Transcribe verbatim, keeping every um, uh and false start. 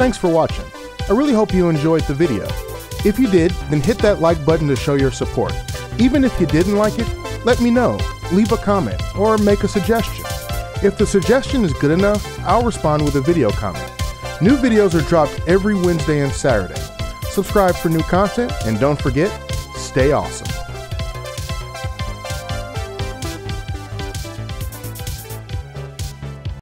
Thanks for watching. I really hope you enjoyed the video. If you did, then hit that like button to show your support. Even if you didn't like it, let me know, leave a comment, or make a suggestion. If the suggestion is good enough, I'll respond with a video comment. New videos are dropped every Wednesday and Saturday. Subscribe for new content, and don't forget, stay awesome.